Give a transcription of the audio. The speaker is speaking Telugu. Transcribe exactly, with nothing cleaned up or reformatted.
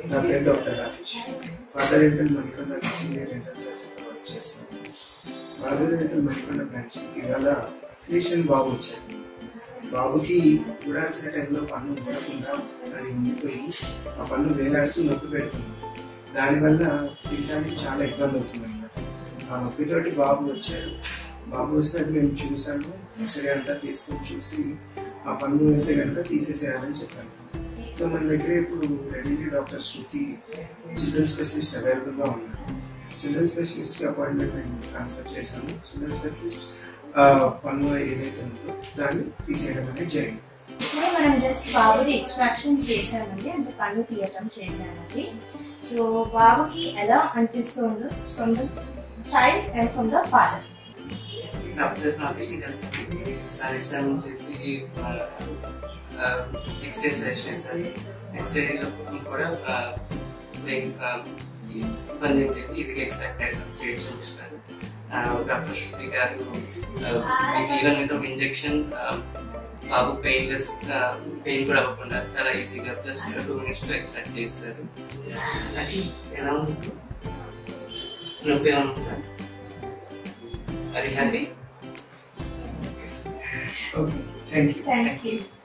నా పేరు doctor Rakesh. Father dental Manikonda senior dental సర్జన్గా వర్క్ చేస్తాను. ఫాదర్ డెంటల్ మణికొండ బ్రాంచ్ ఇవాళ అప్లికేషన్ బాబు వచ్చాడు. బాబుకి చూడాల్సిన టైంలో పన్ను ఉండకుండా అది ఉండిపోయి ఆ పన్ను వేలాడుతూ నొప్పి పెడుతుంది. దానివల్ల తినడానికి చాలా ఇబ్బంది అవుతుంది అనమాట. ఆ నొప్పితోటి బాబు వచ్చాడు. బాబు వస్తే అది మేము చూసాము, ఎక్స్రే అంతా తీసుకొని చూసి ఆ పన్ను అయితే కనుక తీసేసేయాలని చెప్పాను. సో మన దగ్గర ఇప్పుడు readily doctor Shruti children specialist అవైలబుల్గా ఉన్నారు. చిల్డ్రన్ స్పెషలిస్ట్కి అపాయింట్మెంట్ మేము ట్రాన్స్ఫర్ చేశాము. చిల్డ్రన్ స్పెషలిస్ట్ పన్ను ఏదైతే ఉందో దాన్ని తీసేయడం అనేది జరిగింది. ఇప్పుడు మనం జస్ట్ బాబుది ఎక్స్ట్రాక్షన్ చేసామండి, అంటే పన్ను తీయటం చేసామండి. సో బాబుకి ఎలా అనిపిస్తుందో from the child and from the father. Sir exam చేసి ఎక్స్రే సజెస్ట్ చేశారు. ఎక్స్రేలో కూడా ఇబ్బంది ఈజీగా ఎక్స్ట్రాక్ట్ చేయొచ్చు అని చెప్పారు doctor Shruti garu. Even without injection బాబు పెయిన్లెస్, పెయిన్ కూడా అవ్వకుండా చాలా ఈజీగా జస్ట్ టూ మినిట్స్ లో ఎక్స్ట్రాక్ట్ చేస్తారు. అది ఎలా ఉంటుంది? నొప్పి ఏమైనా ఉంటుందా? Are you happy? Okay, thank you. Thank you.